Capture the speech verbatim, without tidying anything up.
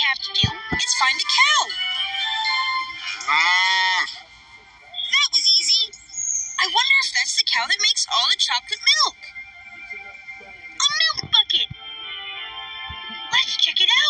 have to do is find a cow. That was easy. I wonder if that's the cow that makes all the chocolate milk. A milk bucket. Let's check it out.